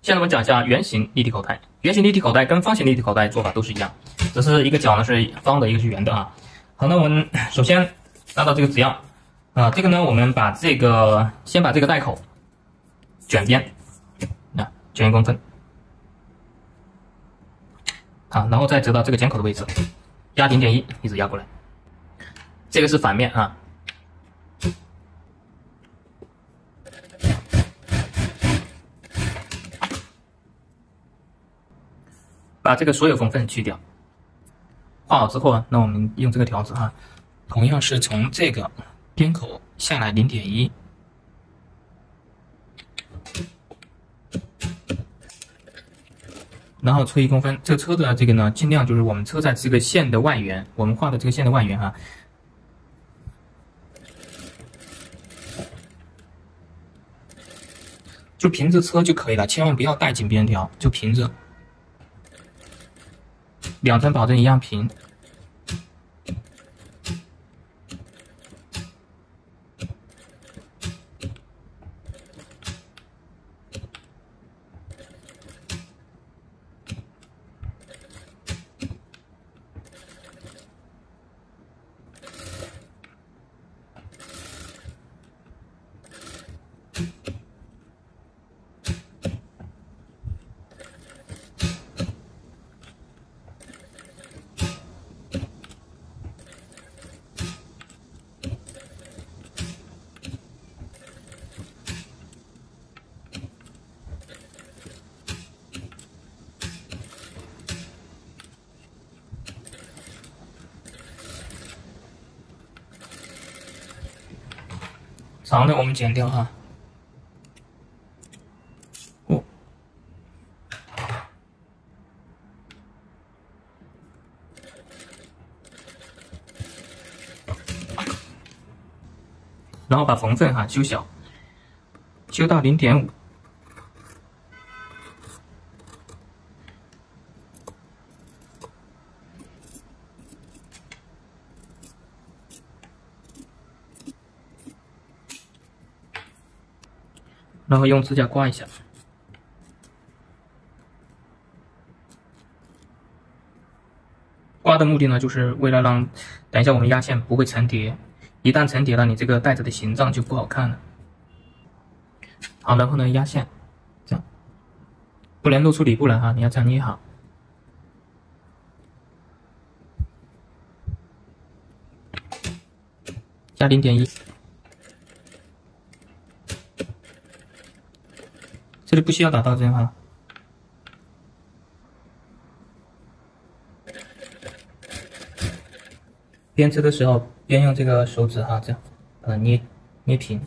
现在我们讲一下圆形立体口袋。圆形立体口袋跟方形立体口袋做法都是一样，只是一个角呢是方的，一个是圆的啊。好，那我们首先拿到这个纸样啊，这个呢我们把这个先把这个袋口卷边，卷1公分，好，然后再折到这个剪口的位置，压0.1，一直压过来。这个是反面啊。把这个所有缝缝去掉，画好之后那我们用这个条子同样是从这个边口下来0.1，然后车1公分。这个车的这个呢，尽量就是我们车在这个线的外缘，我们画的这个线的外缘就平着车就可以了，千万不要带紧边条，就平着。2层保证一样平。长的我们剪掉然后把缝缝修小，修到0.5。然后用指甲刮一下，刮的目的呢，就是为了让等一下我们压线不会层叠，一旦层叠了，你这个袋子的形状就不好看了。好，然后呢压线，这样不能露出里部来你要这样捏好，加0.1。这里不需要打到针边织的时候边用这个手指这样把它捏平。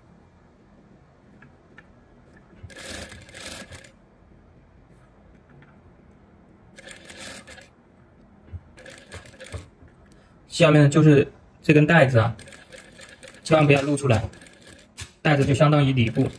下面就是这根带子千万不要露出来，带子就相当于里部。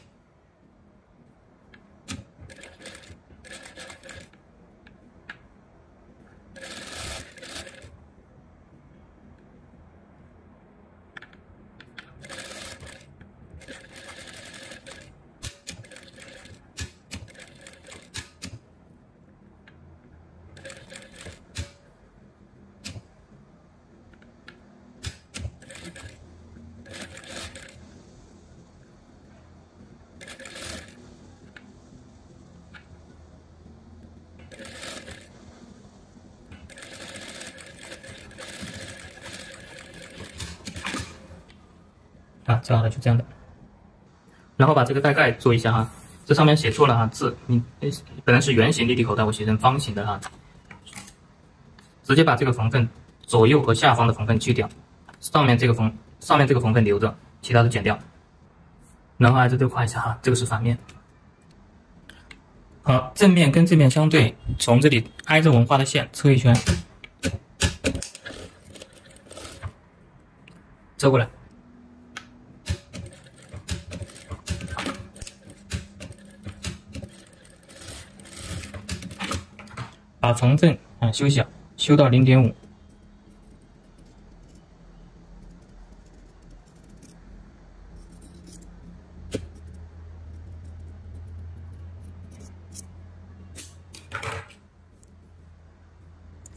折好了，就这样的。然后把这个袋盖做一下这上面写错了字，你本来是圆形立体口袋，我写成方形的直接把这个缝缝左右和下方的缝缝去掉，上面这个缝缝留着，其他都剪掉。然后挨着这画一下这个是反面。好，正面跟正面相对，从这里挨着我们画的线车一圈，折过来。把缝缝修小，修到0.5。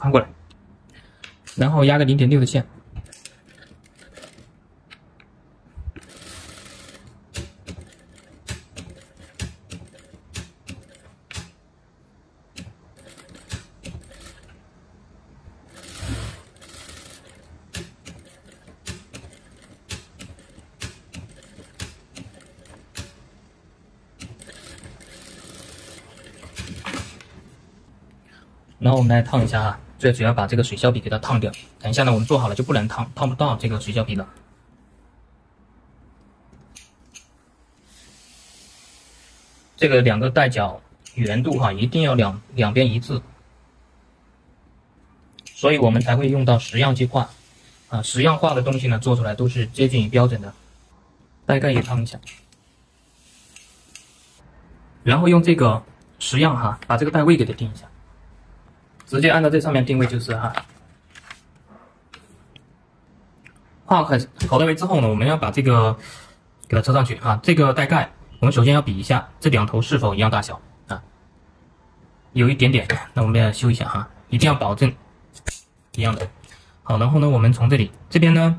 翻过来，然后压个0.6的线。然后我们来烫一下啊，最主要把这个水消笔给它烫掉。等一下呢，我们做好了就不能烫不到这个水消笔了。这个2个带角圆度哈，一定要两边一致，所以我们才会用到10样去画啊。10样画的东西呢，做出来都是接近于标准的。大概也烫一下，然后用这个10样哈，把这个带位给它定一下。直接按照这上面定位就是哈，画口袋位之后呢，我们要把这个给它车上去啊。这个带盖，我们首先要比一下这2头是否一样大小啊，有一点点，那我们要修一下哈，一定要保证一样的。好，然后呢，我们从这边呢，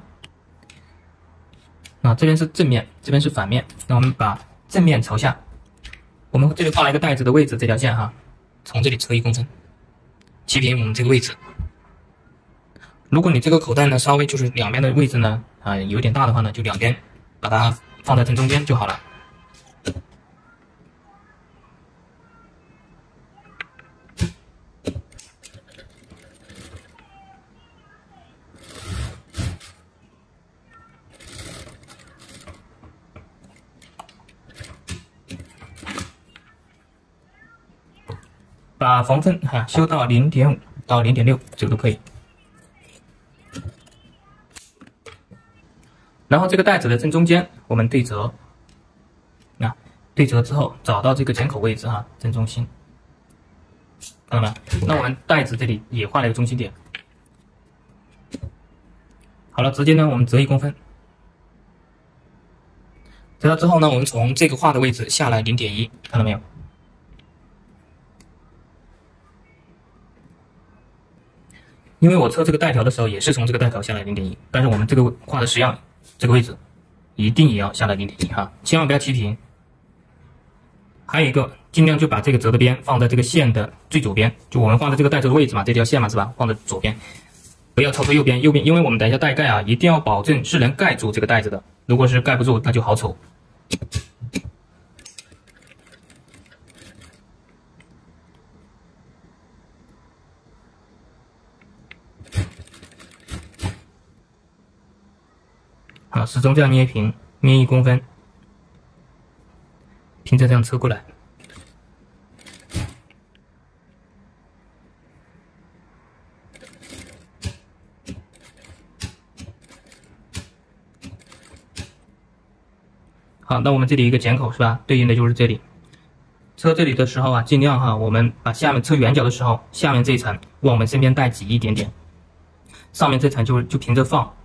啊这边是正面，这边是反面，那我们把正面朝下，我们这里画了一个带子的位置，这条线哈，从这里车1公分。齐平我们这个位置。如果你这个口袋呢稍微就是两边的位置呢有点大的话呢，就两边把它放在正中间就好了。把缝分修到0.5到0.6，这个都可以。然后这个带子的正中间我们对折，对折之后找到这个剪口位置正中心，看到没？那我们带子这里也画了一个中心点。好了，直接呢我们折1公分，折了之后呢，我们从这个画的位置下来0.1，看到没有？因为我测这个带条的时候也是从这个带条下来0.1，但是我们这个画的10样这个位置一定也要下来0.1哈，千万不要齐平。还有一个，尽量就把这个折的边放在这个线的最左边，就我们画的这个带折的位置嘛，这条线嘛是吧？放在左边，不要超出右边。因为我们等一下带盖一定要保证是能盖住这个带子的，如果是盖不住，那就好丑。好，始终这样捏平，捏1公分，平着这样车过来。好，那我们这里一个剪口是吧？对应的就是这里。车这里的时候尽量我们把下面车圆角的时候，下面这一层往我们身边带挤一点点，上面这层就平着放。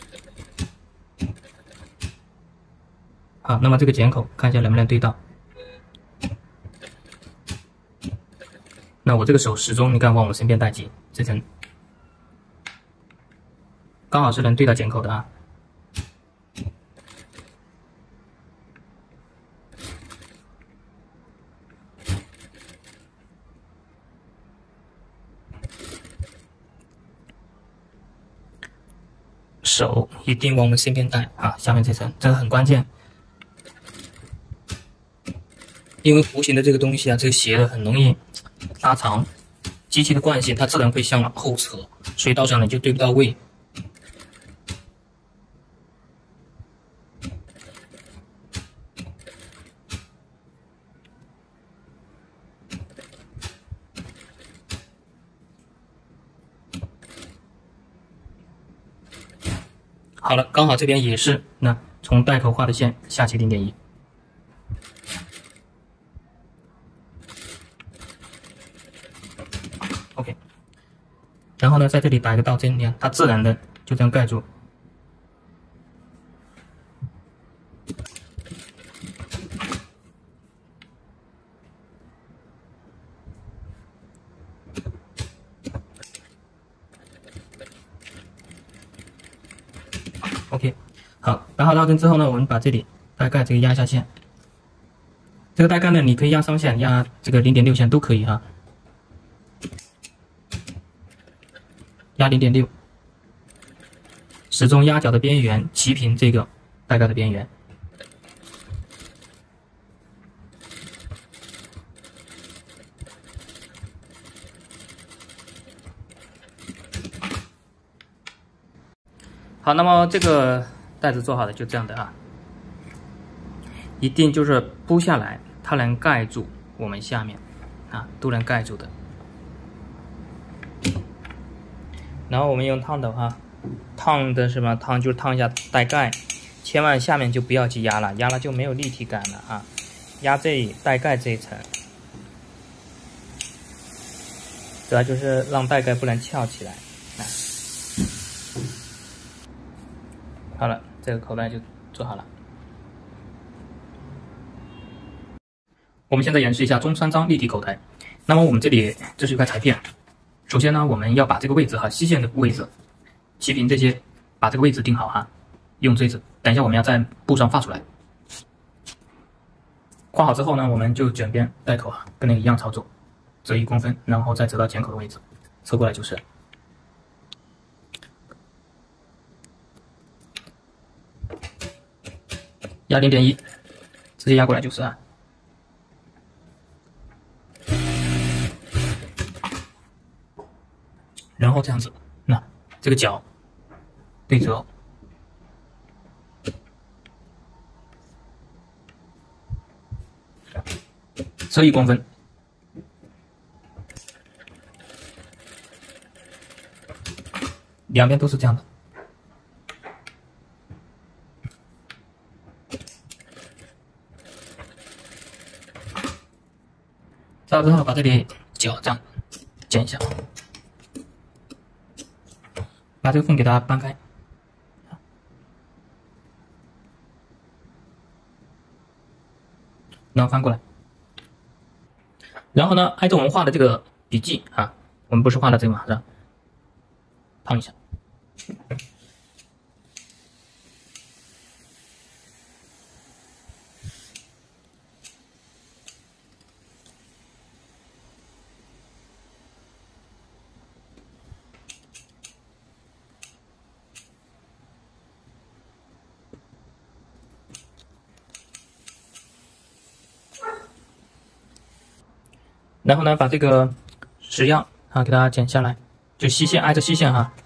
好，那么这个剪口看一下能不能对到。那我这个手始终你看往我身边带挤，这层刚好是能对到剪口的手一定往我们身边带下面这层这个很关键。因为弧形的这个东西这个斜的很容易拉长，机器的惯性它自然会向后扯，所以到时候你就对不到位。好了，刚好这边也是，那从带头画的线下起0.1。OK， 然后呢，在这里打一个倒针，你看它自然的就这样盖住。 好，打好绕针之后呢，我们把这里带盖这个压下线。这个带盖呢，你可以压3线，压这个0.6线都可以哈。压0.6，始终压脚的边缘齐平这个带盖的边缘。好，那么这个带子做好的就这样的啊，一定就是铺下来，它能盖住我们下面啊，都能盖住的。然后我们用烫的话，烫的什么烫就是烫一下带盖，千万下面就不要去压了，压了就没有立体感了啊。压这里带盖这一层，主要就是让带盖不能翘起来。好了，这个口袋就做好了。我们现在演示一下中3张立体口袋。那么我们这里这是一块裁片，首先呢，我们要把这个位置和吸线的位置齐平，这些把这个位置定好哈。用锥子，等一下我们要在布上画出来。画好之后呢，我们就卷边带口啊，跟那个一样操作，折1公分，然后再折到剪口的位置，侧过来就是。压0.1，直接压过来就是啊。然后这样子，那这个角对折，折1公分，两边都是这样的。折好之后，把这里角这样剪一下，把这个缝给它搬开，然后翻过来。然后呢，挨着我们画的这个笔记啊，我们不是画到这个嘛，是吧？烫一下。然后呢，把这个矢样啊给它剪下来，就吸线挨着吸线哈。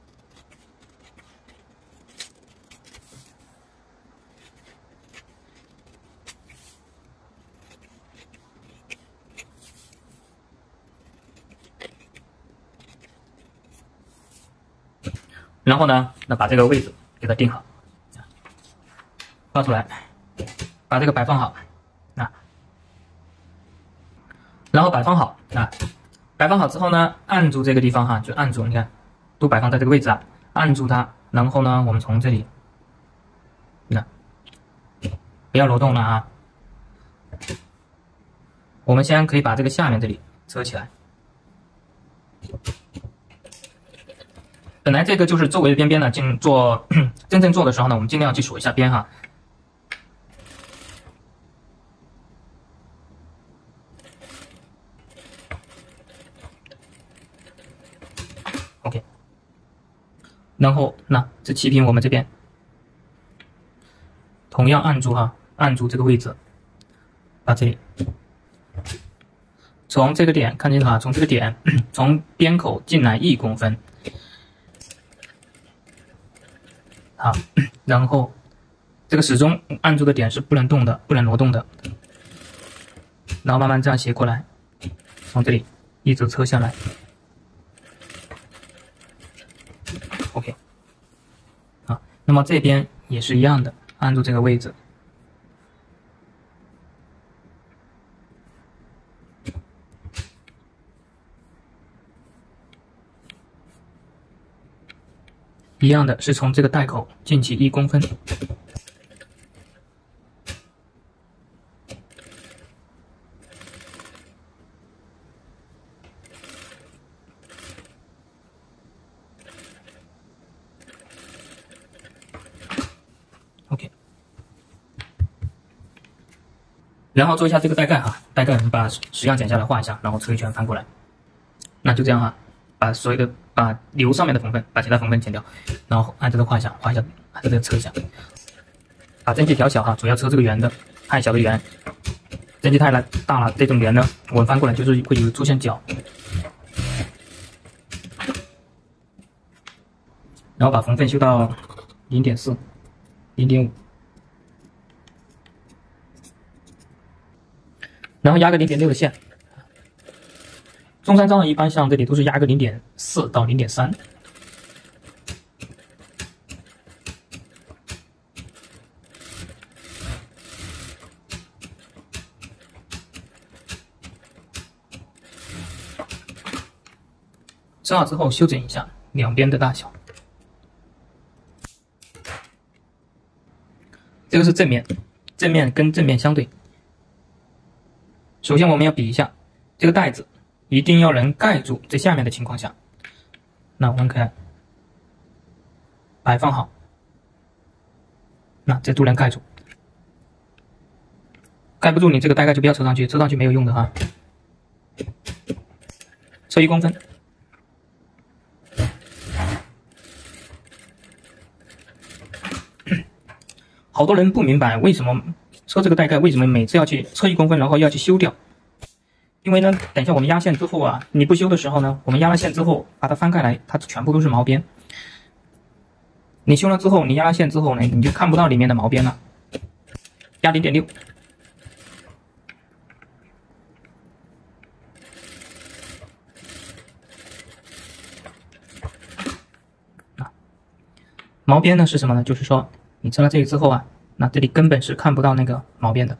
然后呢，那把这个位置给它定好，画出来，把这个摆放好啊。然后摆放好啊，摆放好之后呢，按住这个地方哈，就按住，你看，都摆放在这个位置啊，按住它，然后呢，我们从这里，那不要挪动了啊。我们先可以把这个下面这里遮起来。本来这个就是周围的边边呢，真正做的时候呢，我们尽量去锁一下边哈。OK， 然后那这齐平我们这边，同样按住哈，按住这个位置，把这里从这个点看见了哈，从这个点从边口进来1公分。好，然后这个始终按住的点是不能动的，不能挪动的。然后慢慢这样斜过来，从这里一直车下来。OK， 好，那么这边也是一样的，按住这个位置。一样的是从这个带口进去1公分。 然后做一下这个带盖哈，带盖我们把10样剪下来画一下，然后车一圈翻过来。那就这样哈，把所有的把流上面的缝缝，把其他缝缝剪掉，然后按这个画一下，按照这个车一下，把针距调小哈，主要车这个圆的，太小的圆，针距太大了，这种圆呢，我们翻过来就是会有出现角。然后把缝缝修到0.4、0.5，然后压个0.6的线。中山装的一般像这里都是压个0.4到0.3。折好之后修整一下两边的大小。这个是正面，正面跟正面相对。首先我们要比一下这个带子，一定要能盖住最下面的情况下，那我们可以摆放好，那这都能盖住。盖不住你这个带盖就不要车上去，车上去没有用的哈。车1公分。好多人不明白为什么车这个带盖为什么每次要去车1公分，然后要去修掉。因为呢，等一下我们压线之后啊，你不修的时候呢，我们压了线之后把它翻开来，它全部都是毛边。你修了之后，你压了线之后呢，你就看不到里面的毛边了。压0.6。毛边呢是什么呢？就是说你车了这个之后啊，那这里根本是看不到那个毛边的。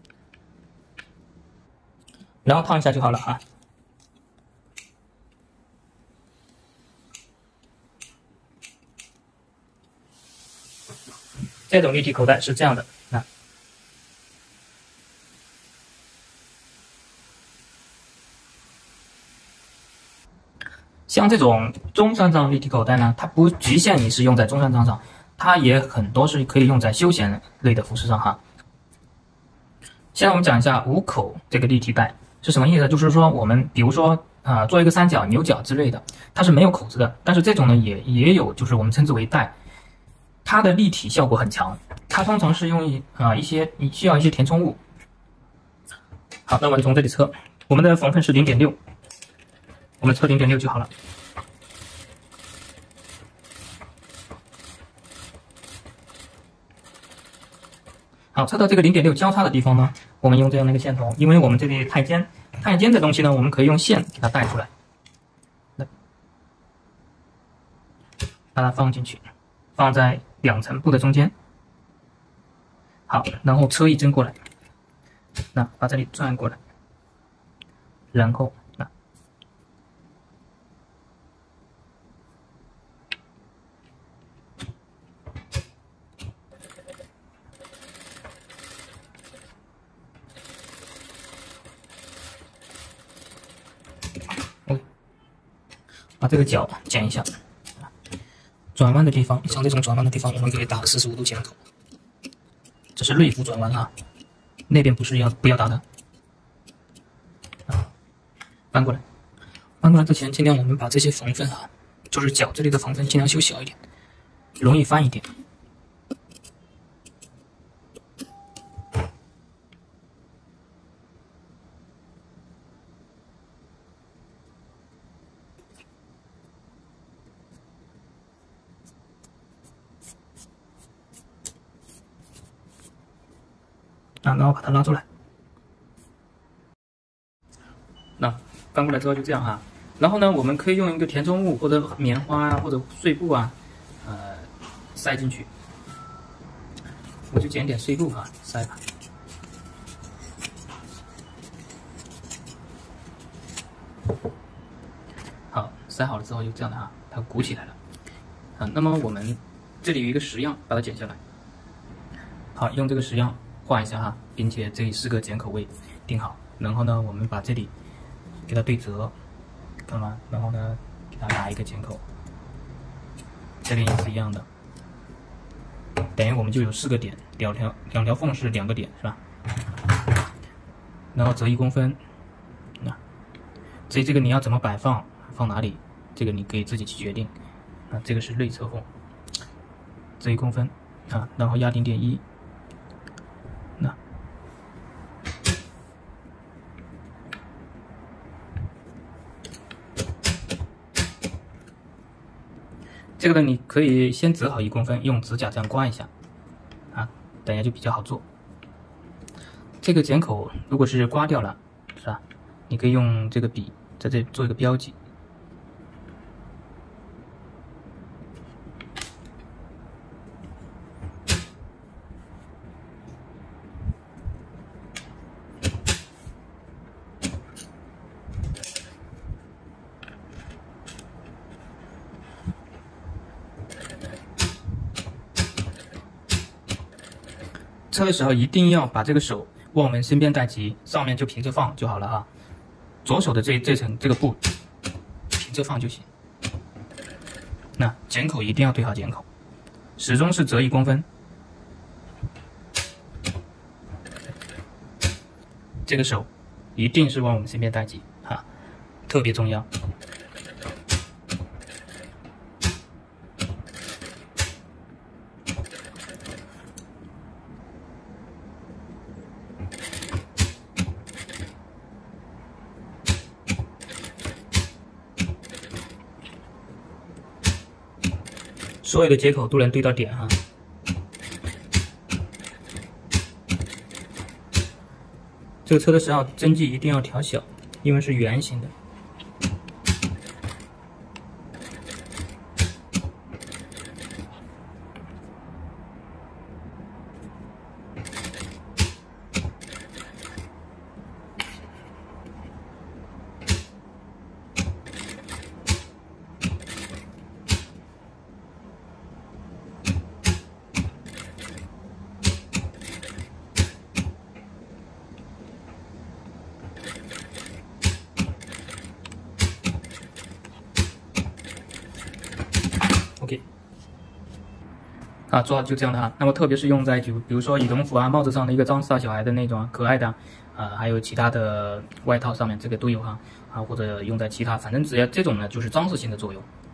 然后烫一下就好了啊。这种立体口袋是这样的啊。像这种中山装立体口袋呢，它不局限于是用在中山装上，它也很多是可以用在休闲类的服饰上哈。现在我们讲一下5口这个立体袋是什么意思？就是说我们比如说做一个三角、牛角之类的，它是没有口子的，但是这种呢也有，就是我们称之为袋，它的立体效果很强。它通常是用需要一些填充物。好，那我们从这里测，我们的缝缝是0.6，我们测0.6就好了。好，测到这个0.6交叉的地方呢，我们用这样的一个线头，因为我们这里太尖的东西呢，我们可以用线给它带出来，把它放进去，放在2层布的中间。好，然后车一针过来，那把这里转过来，然后把这个角剪一下，转弯的地方，像这种转弯的地方，我们可以打45度剪口，这是内弧转弯啊，那边不要打的。翻过来，翻过来之前，尽量我们把这些缝缝啊，就是角这里的缝缝尽量修小一点，容易翻一点。然后把它拉出来。那翻过来之后就这样哈。然后呢，我们可以用一个填充物或者棉花啊，或者碎布啊，塞进去。我就捡点碎布哈，塞吧。好，塞好了之后就这样的哈，它鼓起来了。那么我们这里有一个10样，把它剪下来。好，用这个10样画一下哈，并且这4个剪口位定好。然后呢，我们把这里给它对折，看吗？然后呢，给它打一个剪口。这里也是一样的，等于我们就有4个点，两条缝是2个点，是吧？ 然后折1公分。至于这个你要怎么摆放，放哪里，这个你可以自己去决定。这个是内侧缝，折1公分然后压0.1。这个呢，你可以先折好1公分，用指甲这样刮一下，等下就比较好做。这个剪口如果是刮掉了，是吧？你可以用这个笔在这里做一个标记。车的时候一定要把这个手握我们身边带齐，上面就平着放就好了哈。左手的这层这个布平着放就行。那剪口一定要对好剪口，始终是折1公分。这个手一定是往我们身边带齐特别重要。所有的接口都能对到点这个车的时候针距一定要调小，因为是圆形的。OK， 做好就这样的那么特别是用在比如说羽绒服帽子上的一个装饰小孩的那种可爱的还有其他的外套上面，这个都有或者用在其他，反正只要这种呢，就是装饰性的作用。